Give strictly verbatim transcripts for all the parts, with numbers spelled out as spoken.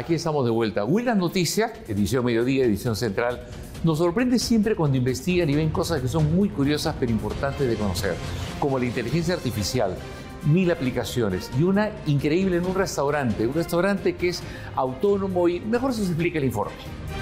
aquí estamos de vuelta. Buenas noticias, edición mediodía, edición central. Nos sorprende siempre cuando investigan y ven cosas que son muy curiosas pero importantes de conocer, como la inteligencia artificial, mil aplicaciones y una increíble en un restaurante, un restaurante que es autónomo y mejor se explica el informe.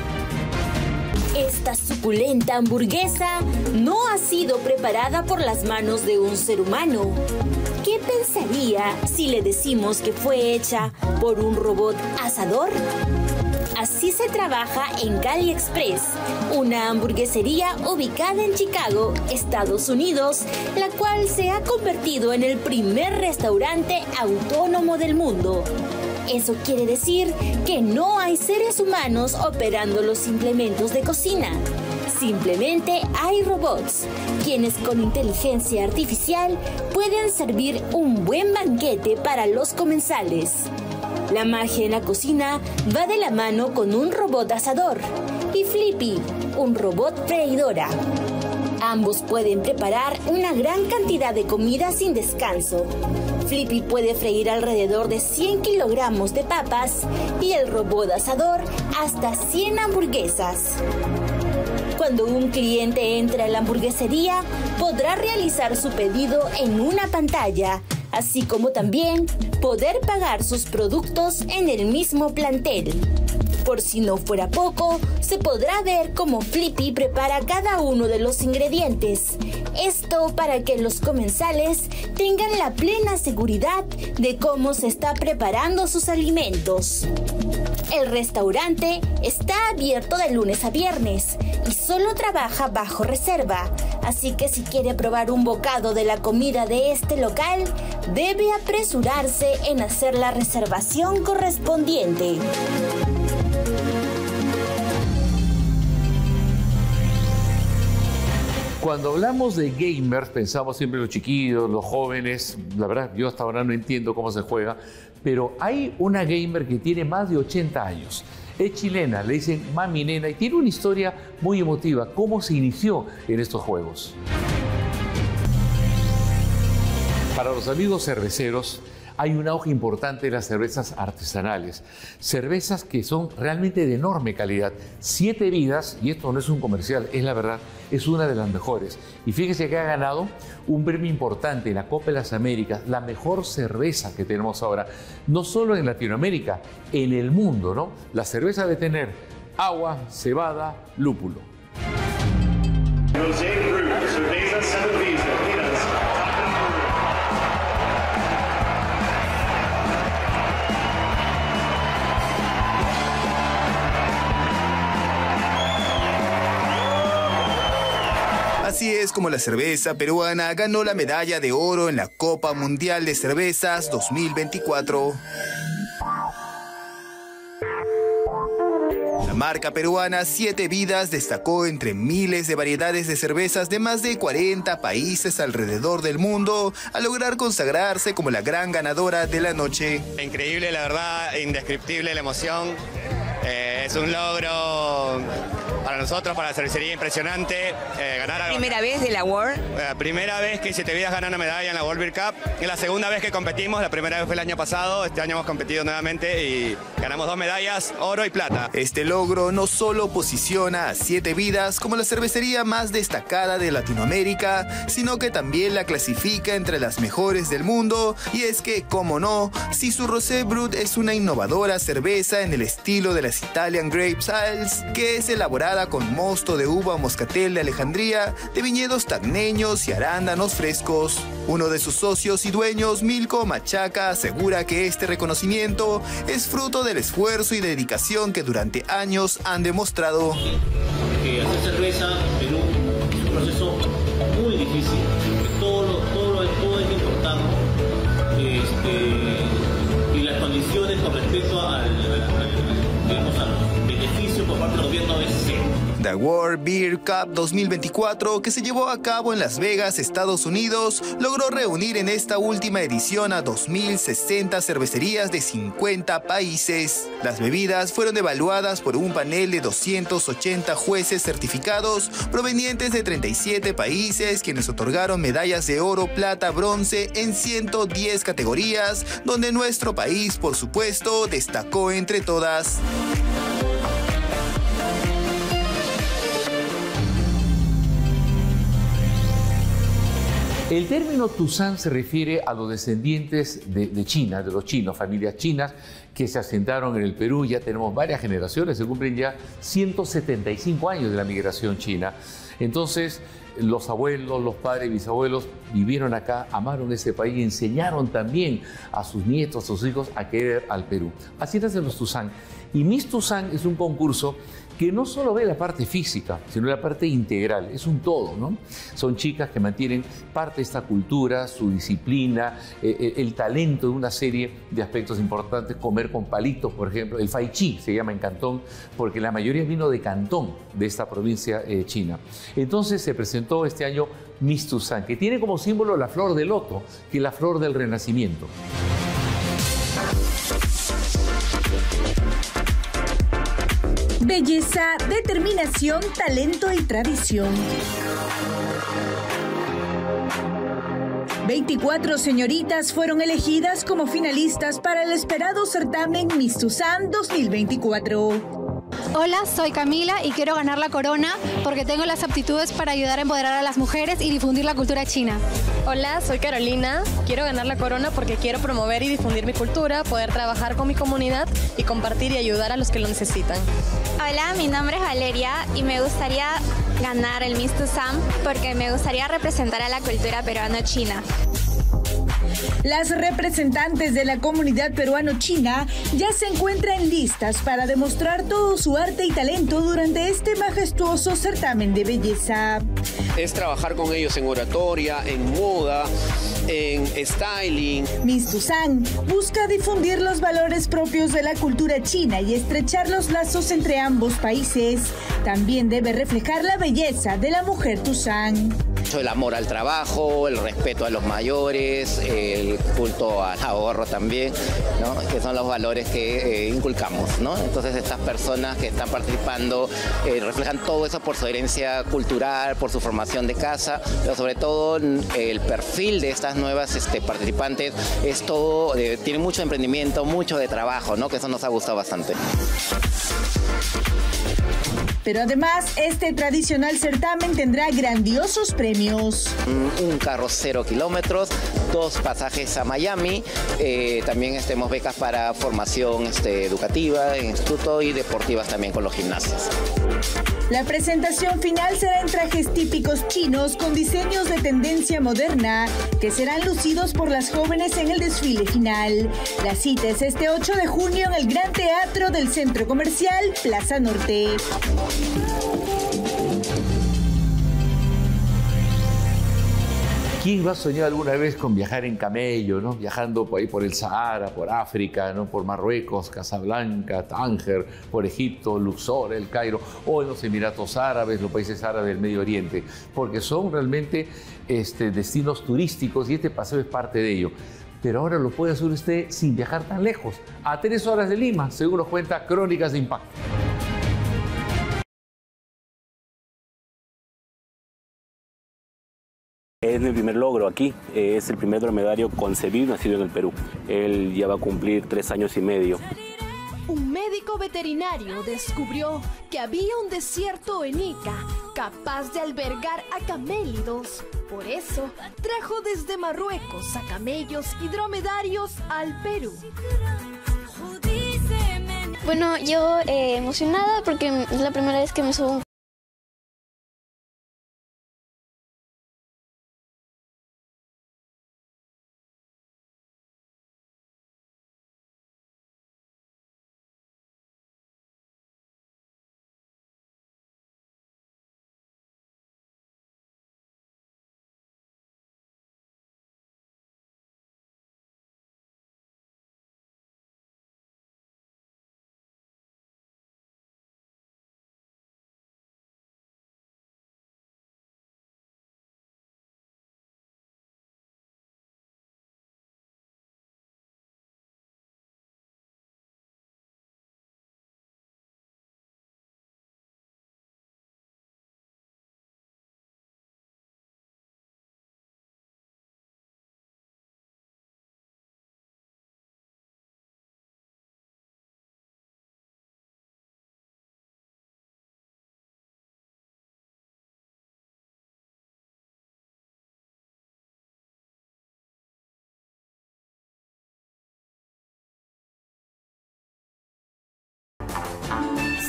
Esta suculenta hamburguesa no ha sido preparada por las manos de un ser humano. ¿Qué pensaría si le decimos que fue hecha por un robot asador? Así se trabaja en Cali Express, una hamburguesería ubicada en Chicago, Estados Unidos, la cual se ha convertido en el primer restaurante autónomo del mundo. Eso quiere decir que no hay seres humanos operando los implementos de cocina. Simplemente hay robots, quienes con inteligencia artificial pueden servir un buen banquete para los comensales. La magia en la cocina va de la mano con un robot asador y Flippy, un robot freidora. Ambos pueden preparar una gran cantidad de comida sin descanso. Flippy puede freír alrededor de cien kilogramos de papas y el robot asador hasta cien hamburguesas. Cuando un cliente entra a la hamburguesería, podrá realizar su pedido en una pantalla, así como también poder pagar sus productos en el mismo plantel. Por si no fuera poco, se podrá ver cómo Flippy prepara cada uno de los ingredientes. Esto para que los comensales tengan la plena seguridad de cómo se está preparando sus alimentos. El restaurante está abierto de lunes a viernes y solo trabaja bajo reserva, así que si quiere probar un bocado de la comida de este local, debe apresurarse en hacer la reservación correspondiente. Cuando hablamos de gamers, pensamos siempre en los chiquillos, los jóvenes. La verdad, yo hasta ahora no entiendo cómo se juega, pero hay una gamer que tiene más de ochenta años. Es chilena, le dicen Mami Nena, y tiene una historia muy emotiva. ¿Cómo se inició en estos juegos? Para los amigos cerveceros, hay un auge importante de las cervezas artesanales. Cervezas que son realmente de enorme calidad. Siete Vidas, y esto no es un comercial, es la verdad, es una de las mejores. Y fíjese que ha ganado un premio importante en la Copa de las Américas, la mejor cerveza que tenemos ahora. No solo en Latinoamérica, en el mundo, ¿no? La cerveza debe tener agua, cebada, lúpulo. Así es como la cerveza peruana ganó la medalla de oro en la Copa Mundial de Cervezas dos mil veinticuatro. La marca peruana Siete Vidas destacó entre miles de variedades de cervezas de más de cuarenta países alrededor del mundo al lograr consagrarse como la gran ganadora de la noche. Increíble, la verdad, indescriptible la emoción. Eh, es un logro para nosotros, para la cervecería, impresionante. Eh, ganar algo. ¿Primera vez de la World? La primera vez que Siete Vidas gana una medalla en la World Beer Cup. Es la segunda vez que competimos, la primera vez fue el año pasado. Este año hemos competido nuevamente y ganamos dos medallas, oro y plata. Este logro no solo posiciona a Siete Vidas como la cervecería más destacada de Latinoamérica, sino que también la clasifica entre las mejores del mundo. Y es que, como no, Sisu Rosé Brut es una innovadora cerveza en el estilo de las Italian Grape Ales, que es elaborada con mosto de uva moscatel de Alejandría, de viñedos tagneños y arándanos frescos. Uno de sus socios y dueños, Milko Machaca, asegura que este reconocimiento es fruto del esfuerzo y dedicación que durante años han demostrado. Que hacer cerveza en Perú es un proceso muy difícil, todo, lo, todo, lo, todo hay que importarlo, este, y las condiciones con respecto al, al, al, digamos, a los beneficios por parte del gobierno es cero. The World Beer Cup dos mil veinticuatro, que se llevó a cabo en Las Vegas, Estados Unidos, logró reunir en esta última edición a dos mil sesenta cervecerías de cincuenta países. Las bebidas fueron evaluadas por un panel de doscientos ochenta jueces certificados provenientes de treinta y siete países, quienes otorgaron medallas de oro, plata, bronce en ciento diez categorías, donde nuestro país, por supuesto, destacó entre todas. El término Tusán se refiere a los descendientes de, de China, de los chinos, familias chinas que se asentaron en el Perú. Ya tenemos varias generaciones, se cumplen ya ciento setenta y cinco años de la migración china. Entonces, los abuelos, los padres, bisabuelos vivieron acá, amaron ese país y enseñaron también a sus nietos, a sus hijos a querer al Perú. Así nacen los Tusán. Y Miss Tusán es un concurso que no solo ve la parte física, sino la parte integral, es un todo, ¿no? Son chicas que mantienen parte de esta cultura, su disciplina, eh, el talento de una serie de aspectos importantes, comer con palitos, por ejemplo, el fai chi se llama en Cantón, porque la mayoría vino de Cantón, de esta provincia eh, china. Entonces se presentó este año Miss Tusán, que tiene como símbolo la flor de loto, que es la flor del renacimiento. Belleza, determinación, talento y tradición. veinticuatro señoritas fueron elegidas como finalistas para el esperado certamen Miss Tusán dos mil veinticuatro. Hola, soy Camila y quiero ganar la corona porque tengo las aptitudes para ayudar a empoderar a las mujeres y difundir la cultura china. Hola, soy Carolina. Quiero ganar la corona porque quiero promover y difundir mi cultura, poder trabajar con mi comunidad y compartir y ayudar a los que lo necesitan. Hola, mi nombre es Valeria y me gustaría ganar el Miss Tusán porque me gustaría representar a la cultura peruano-china. Las representantes de la comunidad peruano-china ya se encuentran listas para demostrar todo su arte y talento durante este majestuoso certamen de belleza. Es trabajar con ellos en oratoria, en moda, en styling. Miss Tusán busca difundir los valores propios de la cultura china y estrechar los lazos entre ambos países. También debe reflejar la belleza de la mujer Tusán. El amor al trabajo, el respeto a los mayores, el culto al ahorro también, ¿no? Que son los valores que eh, inculcamos, ¿no? Entonces estas personas que están participando eh, reflejan todo eso por su herencia cultural, por su formación de casa, pero sobre todo el perfil de estas nuevas este, participantes es todo, eh, tiene mucho emprendimiento, mucho de trabajo, ¿no? Que eso nos ha gustado bastante. Pero además, este tradicional certamen tendrá grandiosos premios. Un carro cero kilómetros, dos pasajes a Miami, eh, también tenemos becas para formación este, educativa en instituto y deportivas también con los gimnasios. La presentación final será en trajes típicos chinos con diseños de tendencia moderna que serán lucidos por las jóvenes en el desfile final. La cita es este ocho de junio en el Gran Teatro del Centro Comercial Plaza Norte. ¿Quién no ha soñado alguna vez con viajar en camello, ¿no? Viajando por ahí por el Sahara, por África, ¿no? Por Marruecos, Casablanca, Tánger, por Egipto, Luxor, El Cairo, o en los Emiratos Árabes, los países árabes del Medio Oriente, porque son realmente este, destinos turísticos y este paseo es parte de ello. Pero ahora lo puede hacer usted sin viajar tan lejos, a tres horas de Lima, según nos cuenta Crónicas de Impacto. Es mi primer logro aquí, es el primer dromedario concebido y nacido en el Perú. Él ya va a cumplir tres años y medio. Un médico veterinario descubrió que había un desierto en Ica capaz de albergar a camélidos. Por eso, trajo desde Marruecos a camellos y dromedarios al Perú. Bueno, yo eh, emocionada porque es la primera vez que me subo un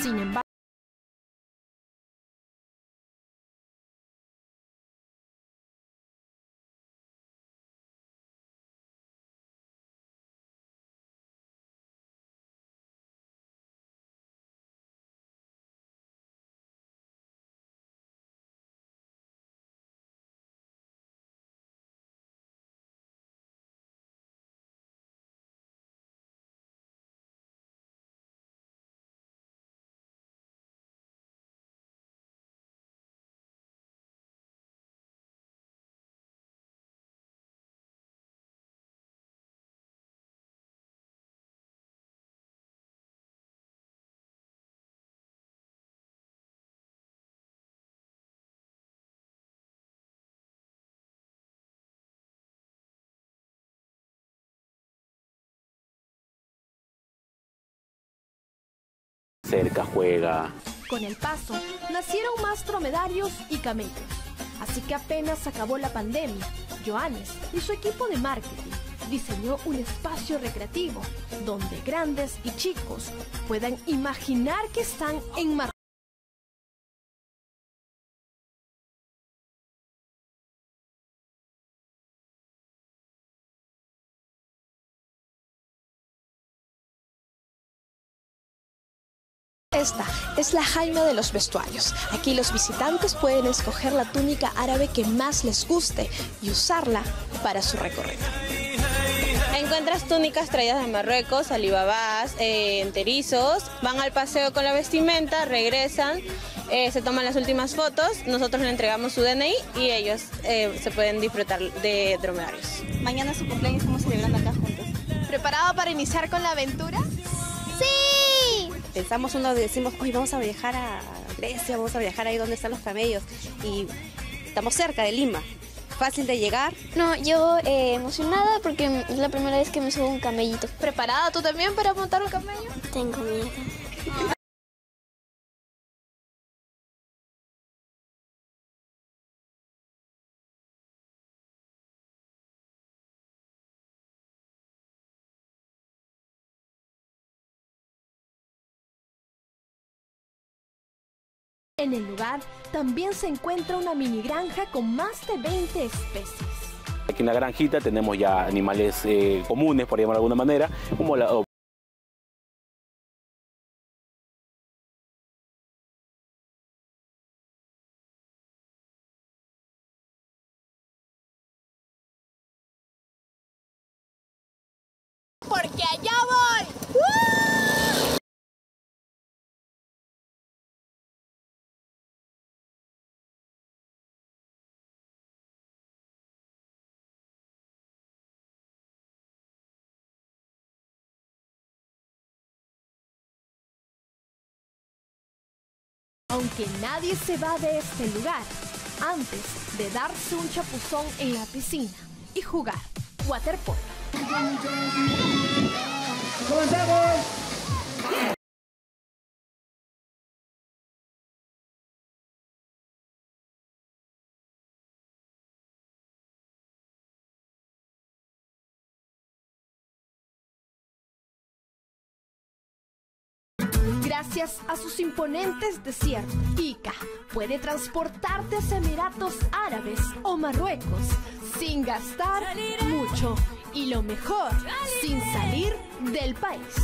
Sin embargo, cerca, juega. con el paso, nacieron más dromedarios y camellos. Así que apenas acabó la pandemia, Johannes y su equipo de marketing diseñó un espacio recreativo donde grandes y chicos puedan imaginar que están en Marruecos. Esta es la Jaima de los vestuarios. Aquí los visitantes pueden escoger la túnica árabe que más les guste y usarla para su recorrido. Encuentras túnicas traídas de Marruecos, alibabás, eh, enterizos, van al paseo con la vestimenta, regresan, eh, se toman las últimas fotos, nosotros le entregamos su D N I y ellos eh, se pueden disfrutar de dromedarios. Mañana es su cumpleaños, estamos celebrando acá juntos. ¿Preparado para iniciar con la aventura? ¡Sí! Pensamos uno, decimos, hoy vamos a viajar a Grecia, vamos a viajar ahí donde están los camellos y estamos cerca de Lima. Fácil de llegar. No, yo eh, emocionada porque es la primera vez que me subo a un camellito. ¿Preparada tú también para montar un camello? Tengo miedo. En el lugar también se encuentra una mini granja con más de veinte especies. Aquí en la granjita tenemos ya animales eh, comunes, por llamarlo de alguna manera, como la... ¡Porque allá voy! ¡Uh! Aunque nadie se va de este lugar antes de darse un chapuzón en la piscina y jugar waterpolo. ¡Comenzamos! Gracias a sus imponentes desiertos, Ica puede transportarte a Emiratos Árabes o Marruecos sin gastar mucho y lo mejor, sin salir del país.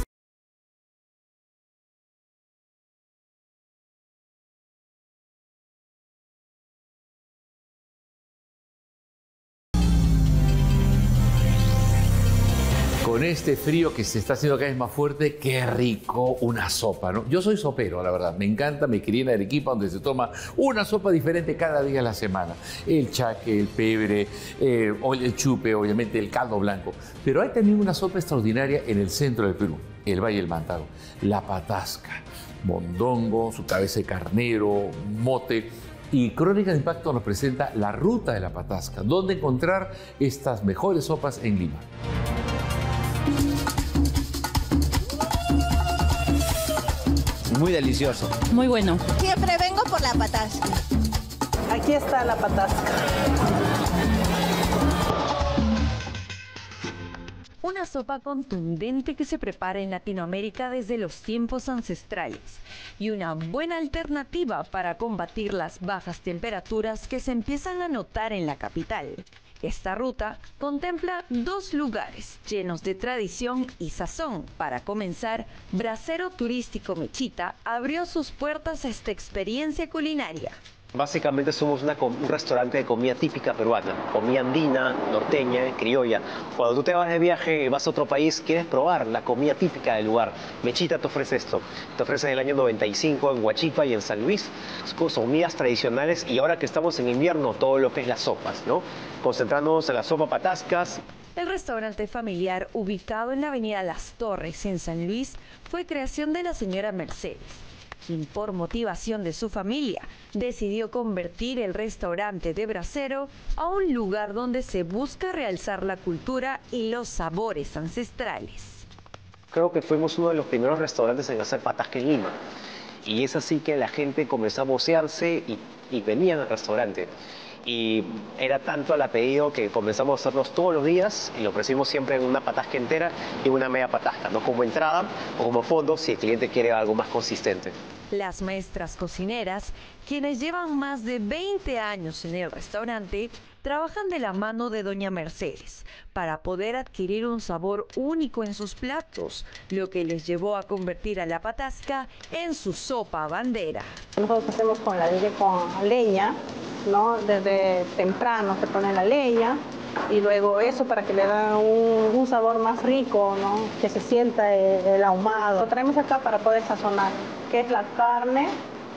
Con este frío que se está haciendo cada vez más fuerte, qué rico una sopa, ¿no? Yo soy sopero, la verdad. Me encanta, me crié en Arequipa, donde se toma una sopa diferente cada día de la semana. El chaque, el pebre, eh, el chupe, obviamente el caldo blanco. Pero hay también una sopa extraordinaria en el centro del Perú, el Valle del Mantaro, la patasca. Mondongo, su cabeza de carnero, mote. Y Crónica de Impacto nos presenta la ruta de la patasca, donde encontrar estas mejores sopas en Lima. Muy delicioso. Muy bueno. Siempre vengo por la patasca. Aquí está la patasca. una sopa contundente que se prepara en Latinoamérica desde los tiempos ancestrales y una buena alternativa para combatir las bajas temperaturas que se empiezan a notar en la capital. Esta ruta contempla dos lugares llenos de tradición y sazón. Para comenzar, Brasero Turístico Mechita abrió sus puertas a esta experiencia culinaria. Básicamente somos una, un restaurante de comida típica peruana, comida andina, norteña, criolla. Cuando tú te vas de viaje, vas a otro país, quieres probar la comida típica del lugar. Mechita te ofrece esto. Te ofrece en el año noventa y cinco en Huachipa y en San Luis. Son comidas tradicionales y ahora que estamos en invierno, todo lo que es las sopas, ¿no? Concentrándonos en la sopa patascas. El restaurante familiar ubicado en la avenida Las Torres, en San Luis, fue creación de la señora Mercedes, quien por motivación de su familia decidió convertir el restaurante de Brasero a un lugar donde se busca realzar la cultura y los sabores ancestrales. Creo que fuimos uno de los primeros restaurantes en hacer patasca en Lima. Y es así que la gente comenzó a vocearse y, y venían al restaurante. Y era tanto el apetito que comenzamos a hacerlos todos los días y lo ofrecimos siempre en una patasca entera y una media patasca, no como entrada o como fondo si el cliente quiere algo más consistente. Las maestras cocineras, quienes llevan más de veinte años en el restaurante, trabajan de la mano de doña Mercedes para poder adquirir un sabor único en sus platos, lo que les llevó a convertir a la patasca en su sopa bandera. Nosotros hacemos con, la, con leña, ¿no? Desde temprano se pone la leña y luego eso para que le da un, un sabor más rico, ¿no? Que se sienta el, el ahumado. Lo traemos acá para poder sazonar, que es la carne,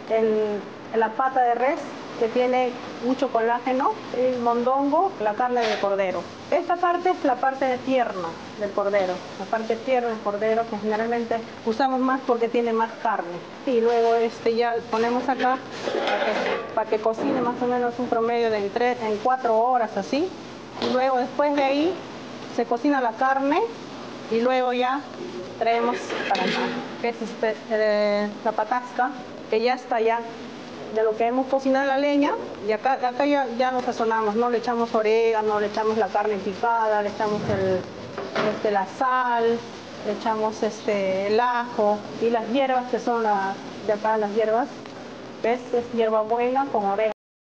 el, la pata de res, que tiene mucho colágeno, el mondongo, la carne de cordero. Esta parte es la parte tierna del cordero, la parte tierna del cordero que generalmente usamos más porque tiene más carne. Y luego este ya ponemos acá para que, para que cocine más o menos un promedio de tres, en cuatro horas así. Y luego después de ahí se cocina la carne y luego ya traemos para acá, que es este, eh, la patasca, que ya está ya de lo que hemos cocinado la leña, y acá, acá ya, ya lo sazonamos, ¿no? Le echamos orégano, le echamos la carne picada, le echamos el, este, la sal, le echamos este, el ajo y las hierbas, que son las, de acá las hierbas, ¿ves? Es hierbabuena con orégano.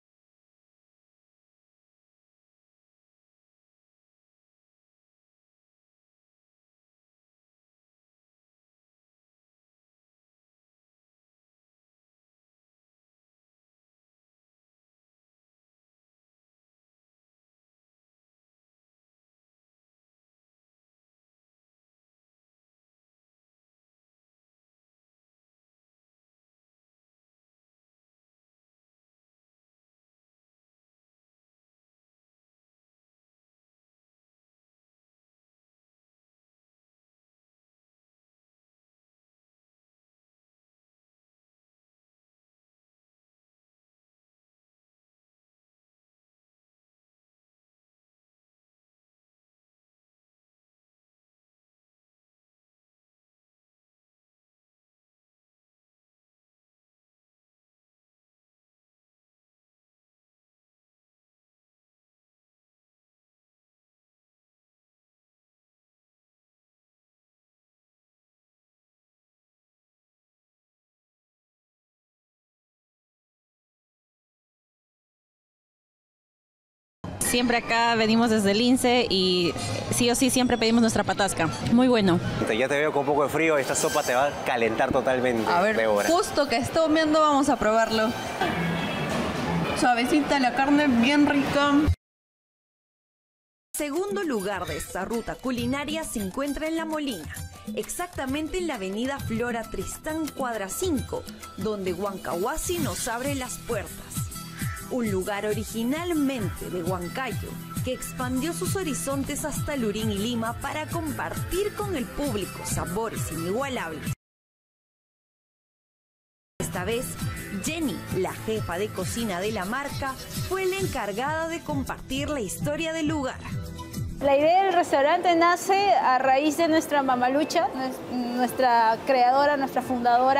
Siempre acá venimos desde el Lince y sí o sí siempre pedimos nuestra patasca. Muy bueno. Ya te veo con un poco de frío, esta sopa te va a calentar totalmente. A ver, Débora. Justo que está humeando, vamos a probarlo. Suavecita la carne, bien rica. Segundo lugar de esta ruta culinaria se encuentra en La Molina, exactamente en la avenida Flora Tristán Cuadra cinco, donde Huancahuasi nos abre las puertas. Un lugar originalmente de Huancayo, que expandió sus horizontes hasta Lurín y Lima para compartir con el público sabores inigualables. Esta vez, Jenny, la jefa de cocina de la marca, fue la encargada de compartir la historia del lugar. La idea del restaurante nace a raíz de nuestra mamalucha, nuestra creadora, nuestra fundadora,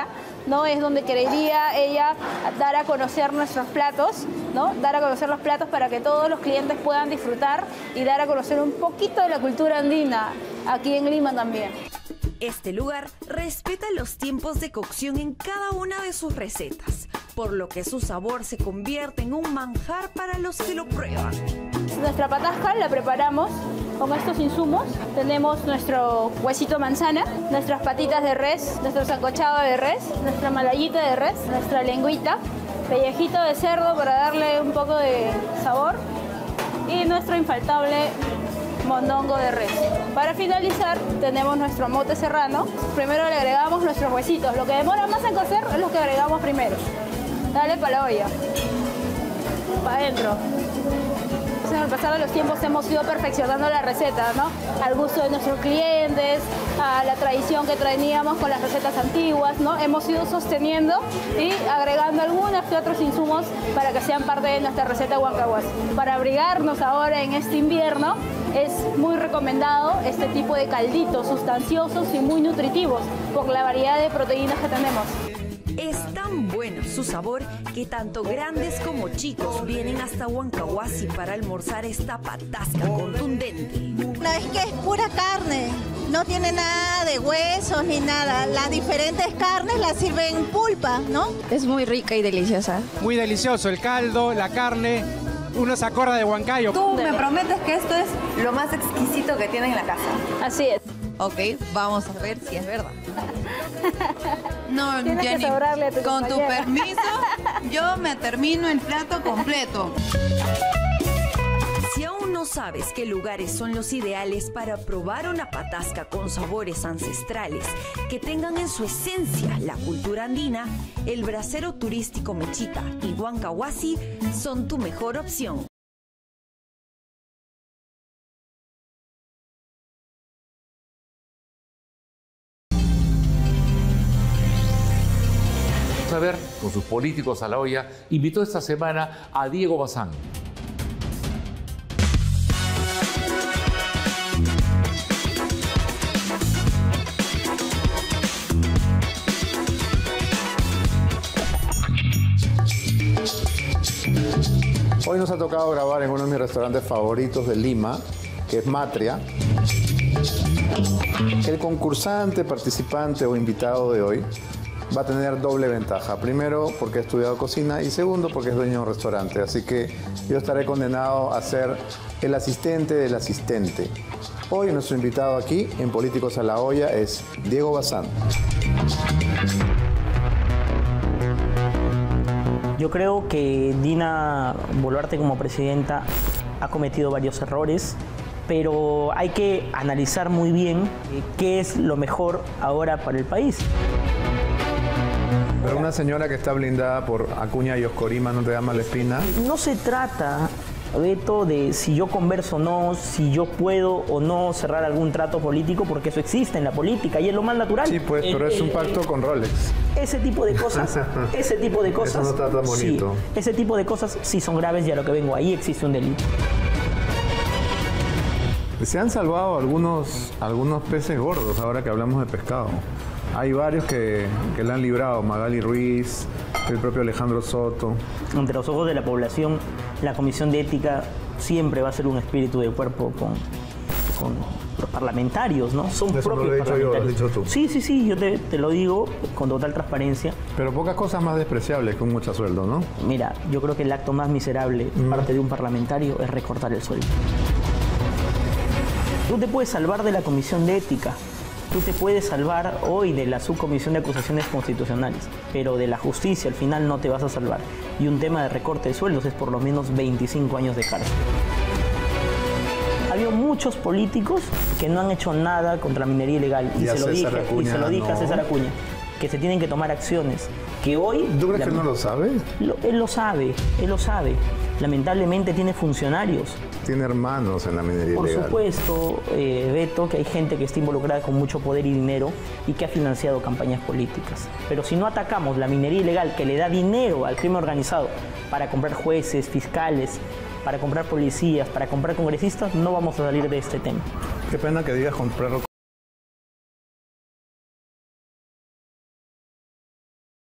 ¿no? Es donde quería ella dar a conocer nuestros platos, ¿no? Dar a conocer los platos para que todos los clientes puedan disfrutar y dar a conocer un poquito de la cultura andina aquí en Lima también. Este lugar respeta los tiempos de cocción en cada una de sus recetas, por lo que su sabor se convierte en un manjar para los que lo prueban. Nuestra patasca la preparamos con estos insumos. Tenemos nuestro huesito manzana, nuestras patitas de res, nuestro sancochado de res, nuestra malayita de res, nuestra lengüita, pellejito de cerdo para darle un poco de sabor y nuestro infaltable mondongo de res. Para finalizar tenemos nuestro mote serrano. Primero le agregamos nuestros huesitos. Lo que demora más en cocer es lo que agregamos primero. Dale para la olla. Para adentro. Con el pasar de los tiempos hemos ido perfeccionando la receta, ¿no? Al gusto de nuestros clientes, a la tradición que teníamos con las recetas antiguas, ¿no? Hemos ido sosteniendo y agregando algunos que otros insumos para que sean parte de nuestra receta huancahuasi. Para abrigarnos ahora en este invierno es muy recomendado este tipo de calditos sustanciosos y muy nutritivos por la variedad de proteínas que tenemos. Es tan bueno su sabor que tanto grandes como chicos vienen hasta Huancahuasi para almorzar esta patasca contundente. No, es que es pura carne, no tiene nada de huesos ni nada. Las diferentes carnes las sirven en pulpa, ¿no? Es muy rica y deliciosa. Muy delicioso el caldo, la carne, uno se acuerda de Huancayo. Tú me prometes que esto es lo más exquisito que tienen en la casa. Así es. Ok, vamos a ver si es verdad. No, Tienes Jenny, que sobrarle a tu con tu compañera. permiso, yo me termino el plato completo. Si aún no sabes qué lugares son los ideales para probar una patasca con sabores ancestrales que tengan en su esencia la cultura andina, el brasero turístico Mechita y Huancahuasi son tu mejor opción. A ver, con sus políticos a la olla, invitó esta semana a Diego Bazán. Hoy nos ha tocado grabar en uno de mis restaurantes favoritos de Lima, que es Matria. El concursante, participante o invitado de hoy va a tener doble ventaja. Primero, porque ha estudiado cocina y segundo, porque es dueño de un restaurante. Así que yo estaré condenado a ser el asistente del asistente. Hoy nuestro invitado aquí en Políticos a la Olla es Diego Bazán. Yo creo que Dina Boluarte como presidenta ha cometido varios errores, pero hay que analizar muy bien qué es lo mejor ahora para el país. Pero una señora que está blindada por Acuña y Oscorima, ¿no te da mala espina? No se trata, Beto, de si yo converso o no, si yo puedo o no cerrar algún trato político, porque eso existe en la política y es lo más natural. Sí, pues, pero el, es un el, pacto el, con Rolex. Ese tipo de cosas, ese tipo de cosas. Eso no está tan bonito. Sí, ese tipo de cosas sí son graves y a lo que vengo ahí existe un delito. Se han salvado algunos, algunos peces gordos ahora que hablamos de pescado. Hay varios que, que le han librado, Magali Ruiz, el propio Alejandro Soto. Ante los ojos de la población, la Comisión de Ética siempre va a ser un espíritu de cuerpo con, con los parlamentarios, ¿no? Son Eso propios no lo he dicho yo, lo has dicho tú. Sí, sí, sí, yo te, te lo digo con total transparencia. Pero pocas cosas más despreciables que un mucho sueldo, ¿no? Mira, yo creo que el acto más miserable mm. parte de un parlamentario es recortar el sueldo. Tú te puedes salvar de la Comisión de Ética, tú te puedes salvar hoy de la Subcomisión de Acusaciones Constitucionales, pero de la justicia al final no te vas a salvar. Y un tema de recorte de sueldos es por lo menos veinticinco años de cárcel. Ha habido muchos políticos que no han hecho nada contra la minería ilegal. Y, y, se, lo dije, Acuña, y se lo dije no. a César Acuña, que se tienen que tomar acciones. Que hoy... ¿Tú crees la, que no lo sabe? Lo, él lo sabe, él lo sabe. Lamentablemente tiene funcionarios. Tiene hermanos en la minería Por ilegal. Por supuesto, eh, Beto, que hay gente que está involucrada con mucho poder y dinero y que ha financiado campañas políticas. Pero si no atacamos la minería ilegal que le da dinero al crimen organizado para comprar jueces, fiscales, para comprar policías, para comprar congresistas, no vamos a salir de este tema. Qué pena que digas comprarlo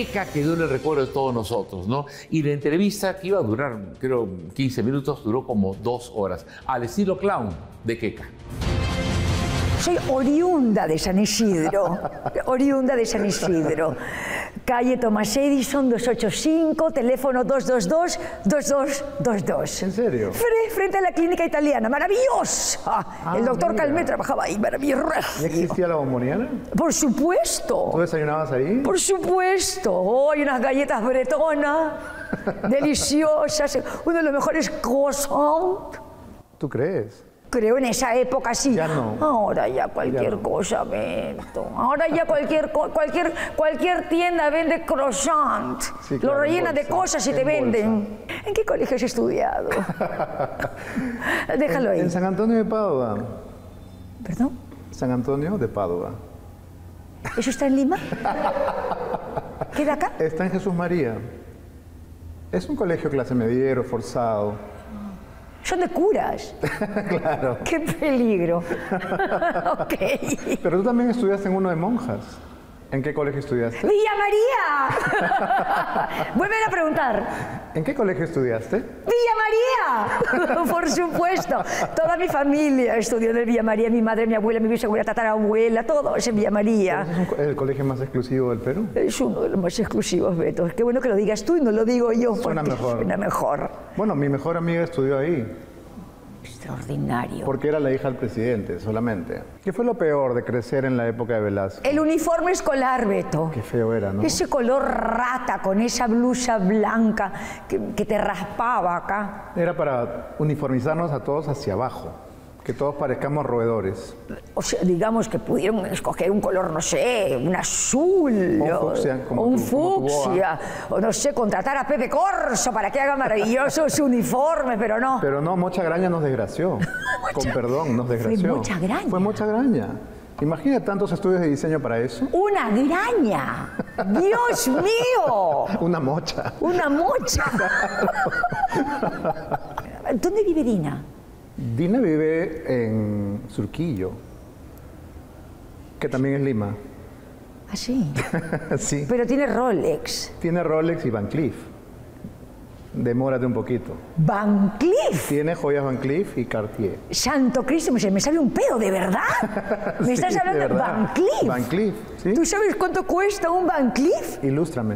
Queca quedó en el recuerdo de todos nosotros, ¿no? Y la entrevista, que iba a durar, creo, quince minutos, duró como dos horas, al estilo clown de Queca. Soy oriunda de San Isidro, oriunda de San Isidro. Calle Thomas Edison, doscientos ochenta y cinco, teléfono dos dos dos, dos dos dos dos. ¿En serio? Frente a la clínica italiana, maravillosa. Ah, el doctor mira. Calmet trabajaba ahí, maravilloso. ¿Ya existía la bomboniana? Por supuesto. ¿Tú desayunabas ahí? Por supuesto. Hoy unas galletas bretonas, deliciosas, uno de los mejores croissants. ¿Tú crees? Creo en esa época sí. Ya no. Ahora ya cualquier Ya no. cosa, Beto. Ahora ya cualquier, co- cualquier, cualquier tienda vende croissant. Sí, Lo claro, en rellenan de bolsa, cosas y en te bolsa. venden. ¿En qué colegio has estudiado? Déjalo en, ahí. en San Antonio de Padua. ¿Perdón? San Antonio de Padua. ¿Eso está en Lima? ¿Queda acá? Está en Jesús María. Es un colegio clase mediero, forzado. Son de curas. Claro. ¡Qué peligro! Ok. Pero tú también estudiaste en uno de monjas. ¿En qué colegio estudiaste? ¡Villa María! Vuelven a preguntar. ¿En qué colegio estudiaste? ¡Villa María! Por supuesto. Toda mi familia estudió en el Villa María. Mi madre, mi abuela, mi bisabuela, tatarabuela, todo es en Villa María. ¿Es un co- el colegio más exclusivo del Perú? Es uno de los más exclusivos, Beto. Qué bueno que lo digas tú y no lo digo yo. Suena porque mejor. Suena mejor. Bueno, mi mejor amiga estudió ahí. Extraordinario. Porque era la hija del presidente, solamente. ¿Qué fue lo peor de crecer en la época de Velázquez? El uniforme escolar, Beto. Qué feo era, ¿no? Ese color rata con esa blusa blanca que, que te raspaba acá. Era para uniformizarnos a todos hacia abajo. Que todos parezcamos roedores. O sea, digamos que pudieron escoger un color, no sé, un azul, O un o, fucsia, como o un tu- como tu boa. fucsia, o no sé, contratar a Pepe Corso para que haga maravilloso su uniforme, pero no. Pero no, Mocha Graña nos desgració. Con perdón, nos desgració. Mocha Graña. Fue Mocha Graña. Imagina tantos estudios de diseño para eso. ¡Una graña! ¡Dios mío! Una mocha. ¡Una mocha! ¿Dónde vive Dina? Dina vive en Surquillo, que también es Lima. ¿Ah, sí? Sí. Pero tiene Rolex. Tiene Rolex y Van Cleef. Demórate un poquito. ¿Van Cleef? Tiene joyas Van Cleef y Cartier. Santo Cristo, me sale un pedo, ¿de verdad? ¿Me Sí, estás de hablando de verdad. Van Cleef? Van Cleef, sí. ¿Tú sabes cuánto cuesta un Van Cleef? Ilústrame.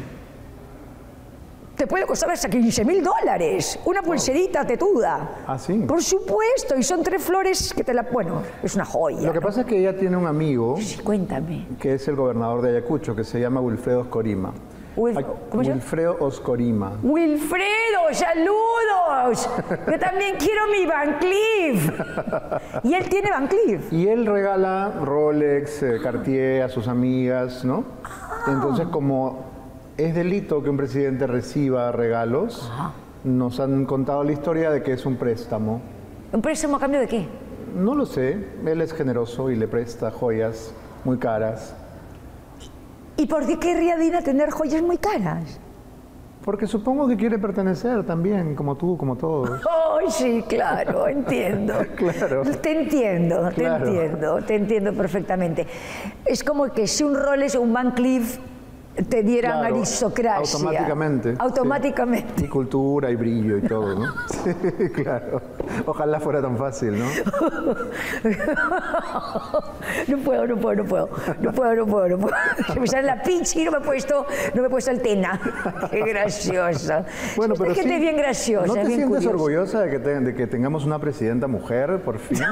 Te puede costar hasta quince mil dólares. Una pulserita tetuda. Ah, sí. Por supuesto, y son tres flores que te la... Bueno, es una joya. Lo que pasa es que ella tiene un amigo, Cuéntame. que es el gobernador de Ayacucho, que se llama Wilfredo Oscorima. Wil- Ay, ¿Cómo se llama? Wilfredo Oscorima. Wilfredo, saludos. Yo también quiero mi Van Cleef. Y él tiene Van Cleef. Y él regala Rolex, eh, Cartier a sus amigas, ¿no? Entonces, como es delito que un presidente reciba regalos, nos han contado la historia de que es un préstamo. ¿Un préstamo a cambio de qué? No lo sé, él es generoso y le presta joyas muy caras. ¿Y por qué querría Dina tener joyas muy caras? Porque supongo que quiere pertenecer también, como tú, como todos. Ay, sí, claro, entiendo. Claro. Te entiendo, te Claro. entiendo, te entiendo perfectamente. Es como que si un Rolex o un Van Cleef te dieran Claro, aristocracia. automáticamente, Automáticamente. Y cultura y brillo y todo, ¿no? Sí, claro. Ojalá fuera tan fácil, ¿no? No puedo, no puedo, no puedo. No puedo, no puedo, no puedo. Se me sale la pinche y no me he puesto, no me he puesto el tena. Qué graciosa. Bueno, Esta pero gente sí, es bien graciosa, ¿no te bien sientes curiosa. orgullosa de que, te- de que tengamos una presidenta mujer, por fin?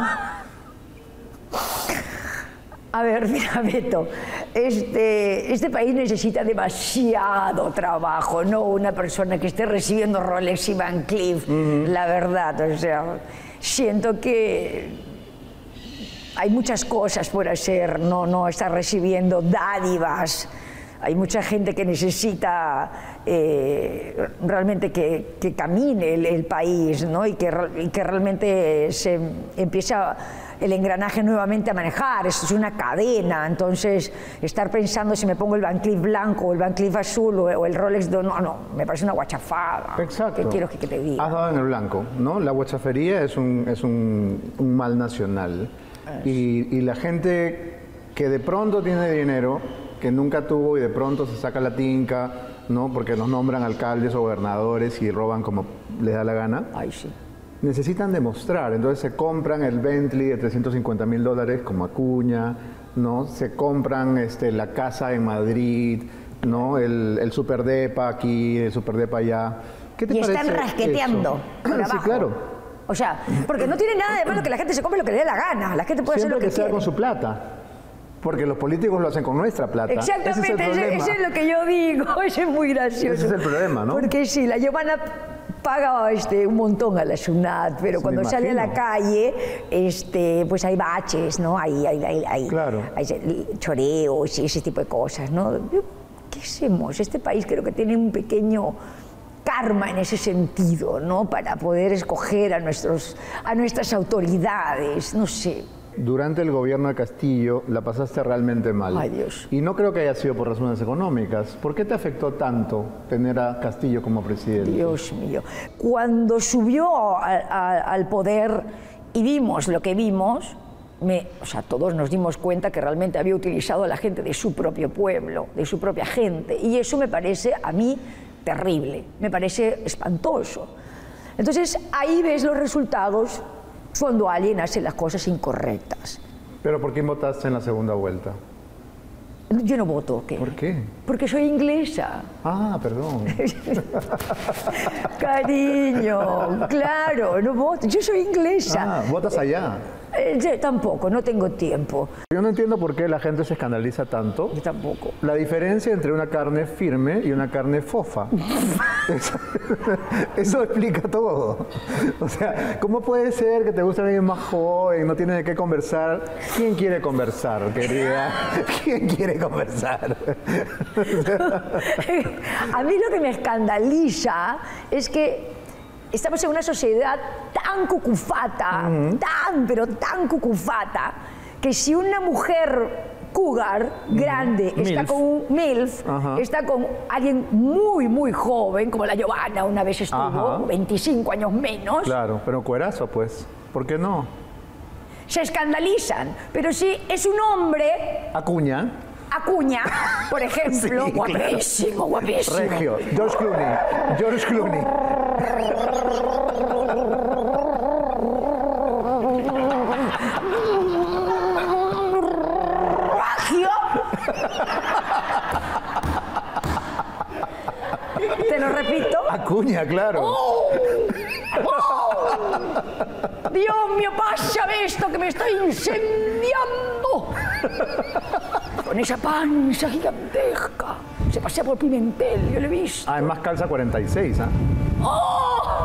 A ver, mira, Beto, este, este país necesita demasiado trabajo, no una persona que esté recibiendo Rolex y Van Cleef, la verdad, o sea, siento que hay muchas cosas por hacer, no, no está recibiendo dádivas. Hay mucha gente que necesita eh, realmente que, que camine el, el país, ¿no? y, que, re- y que realmente se empieza el engranaje nuevamente a manejar. Esto es una cadena, entonces estar pensando si me pongo el Van Cleef blanco o el Van Cleef azul o, o el Rolex, no, no, me parece una guachafada. Exacto. ¿Qué quiero que, que te diga? Has dado en el blanco, ¿no? La guachafería es un, es un, un mal nacional. Y, y la gente que de pronto tiene dinero que nunca tuvo y de pronto se saca la tinca, ¿no? Porque nos nombran alcaldes o gobernadores y roban como les da la gana. Ay, sí. Necesitan demostrar, entonces se compran el Bentley de trescientos cincuenta mil dólares como Acuña, ¿no? Se compran este, la casa en Madrid, ¿no? El, el superdepa aquí, el superdepa allá. ¿Qué te y parece están rasqueteando por sí, abajo. claro. O sea, porque no tiene nada de malo que la gente se compre lo que le dé la gana. La gente puede Siempre hacer lo que, que sea quiere. con su plata. Porque los políticos lo hacen con nuestra plata. Exactamente, ese es, el ese, problema. ese es lo que yo digo. Eso es muy gracioso. Ese es el problema, ¿no? Porque sí, la Giovanna paga este, un montón a la SUNAT, pero Sí, cuando me sale a la imagino. calle, este, pues hay baches, ¿no? Hay, hay, hay, hay, Claro. hay choreos y ese tipo de cosas, ¿no? ¿Qué hacemos? Este país creo que tiene un pequeño karma en ese sentido, ¿no? Para poder escoger a, nuestros, a nuestras autoridades, no sé. Durante el gobierno de Castillo la pasaste realmente mal. Ay, Dios. Y no creo que haya sido por razones económicas. ¿Por qué te afectó tanto tener a Castillo como presidente? Dios mío. Cuando subió a- a- al poder y vimos lo que vimos, me, o sea, todos nos dimos cuenta que realmente había utilizado a la gente de su propio pueblo, de su propia gente. Y eso me parece a mí terrible, me parece espantoso. Entonces ahí ves los resultados cuando alguien hace las cosas incorrectas. ¿Pero por qué votaste en la segunda vuelta? Yo no voto, ¿qué? ¿Por qué? Porque soy inglesa. Ah, perdón. Cariño, claro, no voto. Yo soy inglesa. Ah, votas allá. Eh, yo tampoco, no tengo tiempo. Yo no entiendo por qué la gente se escandaliza tanto. Yo tampoco. La diferencia entre una carne firme y una carne fofa. Eso, eso explica todo. O sea, ¿cómo puede ser que te guste alguien más joven, no tiene de qué conversar? ¿Quién quiere conversar, querida? ¿Quién quiere conversar? A mí lo que me escandaliza es que estamos en una sociedad tan cucufata, tan, pero tan cucufata, que si una mujer cougar grande está Milf. con un MILF, Ajá. está con alguien muy, muy joven, como la Giovanna una vez estuvo, Ajá. veinticinco años menos, Claro, pero cuerazo, pues. ¿Por qué no? se escandalizan. Pero si es un hombre, Acuña. Acuña, por ejemplo, Sí, claro. guapísimo, guapísimo. Regio. George Clooney. George Clooney. Regio. Te lo repito. Acuña, claro. ¡Oh! ¡Oh! Dios mío, pásame esto que me estoy incendiando. Con esa panza gigantesca. Se pasea por Pimentel, yo lo he visto. Además calza cuarenta y seis, ¿ah? ¡Oh!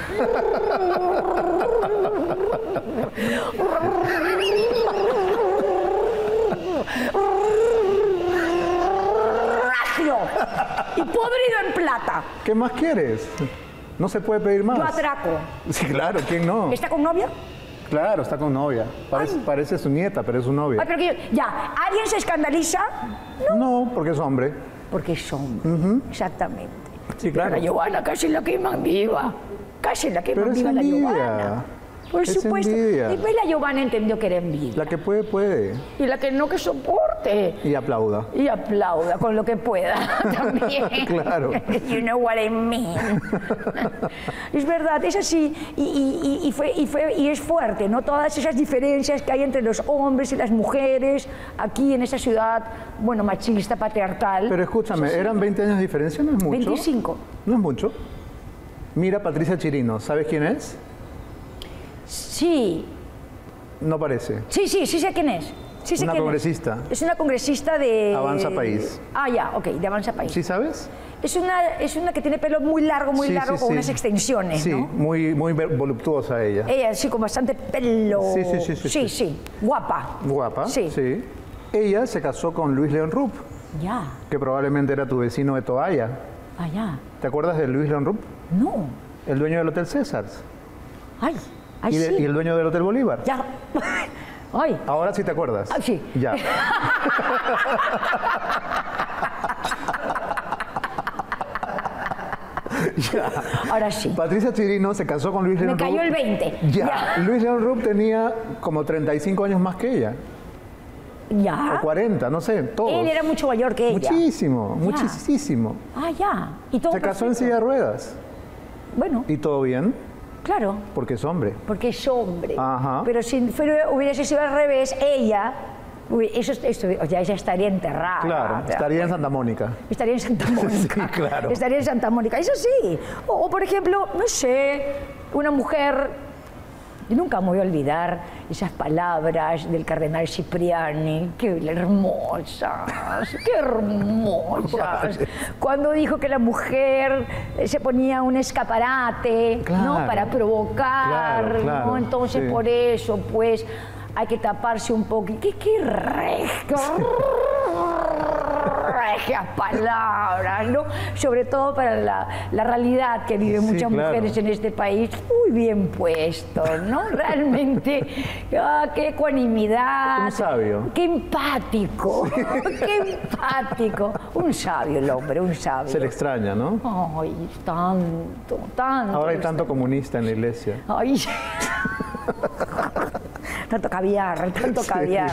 Regio y podrido en plata. ¿Qué más quieres? No se puede pedir más. Yo atraco. Sí, claro, ¿quién no? ¿Está con novia? Claro, está con novia. Parece, parece su nieta, pero es su novia. Ay, pero que- ya, ¿alguien se escandaliza? No, porque es hombre. Porque es hombre. Exactamente. Sí, Pero claro. la Giovanna casi la queman viva. Casi la queman Pero es viva la envidia. Giovanna. Por Es supuesto. envidia. Después la Giovanna entendió que era envidia. La que puede, puede. Y la que no, que soporte. Y aplauda. Y aplauda con lo que pueda también. Claro. You know what I mean. Es verdad, es así. Y, y- y- y fue, y, fue, y es fuerte, ¿no? Todas esas diferencias que hay entre los hombres y las mujeres aquí en esa ciudad, bueno, machista, patriarcal. Pero escúchame, ¿eran veinte años de diferencia? ¿No es mucho? veinticinco. No es mucho. Mira Patricia Chirino, ¿sabes quién es? Sí, No parece. sí, sí, sí sé quién es. Sí sé Una quién es. congresista. Es una congresista de... Avanza País. Ah, ya, ok, de Avanza País. ¿Sí sabes? Es una, es una que tiene pelo muy largo, muy Sí, largo, sí, con sí. unas extensiones, Sí, ¿no? muy, muy ve- voluptuosa ella. Ella, sí, con bastante pelo. Sí, sí, sí, sí, Sí, sí. sí, guapa. Guapa. Sí. Sí. Ella se casó con Luis León Rupp, Ya, que probablemente era tu vecino de Toalla. allá. ¿Te acuerdas de Luis León Rupp? No. El dueño del Hotel César. Ay, ay, y, de- sí. y el dueño del Hotel Bolívar. Ya. Ay. Ahora sí te acuerdas. Ah, sí. Ya. Ya. Ahora sí. Patricia Chirino se casó con Luis Me León Rupp. cayó el veinte. Ya. Luis León Rupp tenía como treinta y cinco años más que ella. Ya. O cuarenta, no sé, todos. Él era mucho mayor que ella. Muchísimo, Ya. muchísimo. Ah, ya. Y todo Se casó en perfecto. silla de ruedas. Bueno. ¿Y todo bien? Claro. Porque es hombre. Porque es hombre. Ajá. Pero si fuera, hubiese sido al revés, ella, uy, eso, esto, o sea, ella estaría enterrada. Claro, estaría en Santa Mónica. Estaría en Santa Mónica. Sí, claro. Estaría en Santa Mónica, eso sí. O, o, por ejemplo, no sé, una mujer... Yo nunca me voy a olvidar esas palabras del cardenal Cipriani. ¡Qué hermosas! ¡Qué hermosas! Cuando dijo que la mujer se ponía un escaparate, Claro. ¿no? Para provocar, Claro, claro, ¿no? Entonces, sí. por eso, pues, hay que taparse un poco. ¡Qué, qué regias! regias palabras, ¿no? Sobre todo para la, la realidad que viven Sí, muchas claro. mujeres en este país. Muy bien puesto, ¿no? Realmente, ah, qué ecuanimidad. Un sabio. Qué empático. Qué empático. Un sabio el hombre, un sabio. Se le extraña, ¿no? Ay, tanto, tanto. Ahora hay tanto comunista en la iglesia. Ay. Tanto caviar, tanto Sí. caviar.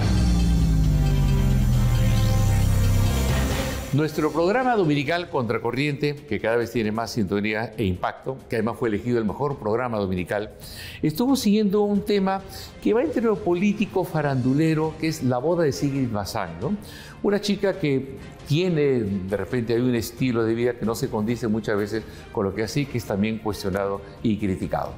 Nuestro programa dominical Contracorriente, que cada vez tiene más sintonía e impacto, que además fue elegido el mejor programa dominical, estuvo siguiendo un tema que va entre lo político farandulero, que es la boda de Sigrid Bazán, ¿no? Una chica que tiene, de repente, hay un estilo de vida que no se condice muchas veces con lo que así, que es también cuestionado y criticado.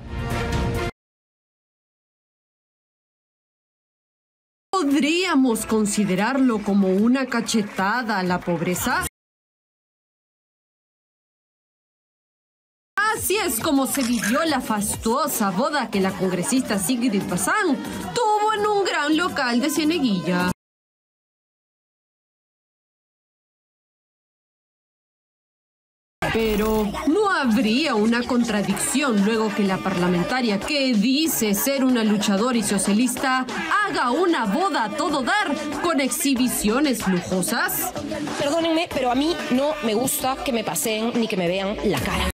¿Podríamos considerarlo como una cachetada a la pobreza? Así es como se vivió la fastuosa boda que la congresista Sigrid Bazán tuvo en un gran local de Cieneguilla. Pero no habría una contradicción luego que la parlamentaria que dice ser una luchadora y socialista haga una boda a todo dar con exhibiciones lujosas. Perdónenme, pero a mí no me gusta que me paseen ni que me vean la cara.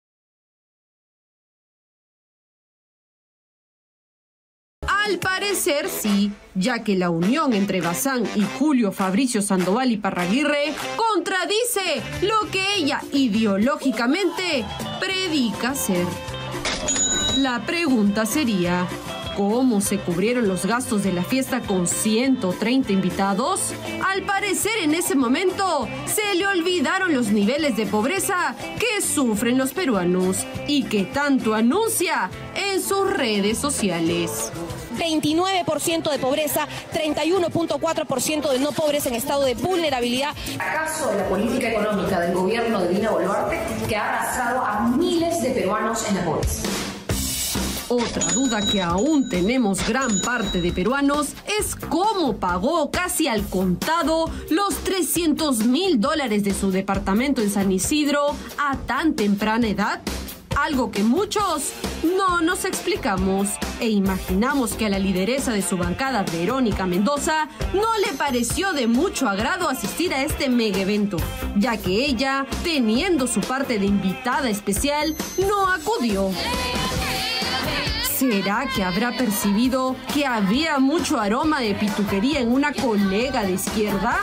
Al parecer sí, ya que la unión entre Bazán y Julio Fabricio Sandoval y Parraguirre contradice lo que ella ideológicamente predica ser. La pregunta sería, ¿cómo se cubrieron los gastos de la fiesta con ciento treinta invitados? Al parecer en ese momento se le olvidaron los niveles de pobreza que sufren los peruanos y que tanto anuncia en sus redes sociales. veintinueve por ciento de pobreza, treinta y uno punto cuatro por ciento de no pobres en estado de vulnerabilidad. ¿Acaso la política económica del gobierno de Dina Boluarte que ha arrastrado a miles de peruanos en la pobreza? Otra duda que aún tenemos gran parte de peruanos es cómo pagó casi al contado los trescientos mil dólares de su departamento en San Isidro a tan temprana edad. Algo que muchos no nos explicamos e imaginamos que a la lideresa de su bancada, Verónica Mendoza, no le pareció de mucho agrado asistir a este mega evento, ya que ella, teniendo su parte de invitada especial, no acudió. ¿Será que habrá percibido que había mucho aroma de pituquería en una colega de izquierda?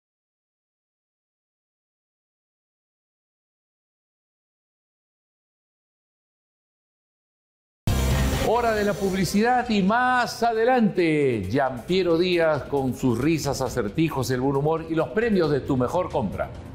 Hora de la publicidad y más adelante, Giampiero Díaz con sus risas, acertijos, el buen humor y los premios de tu mejor compra.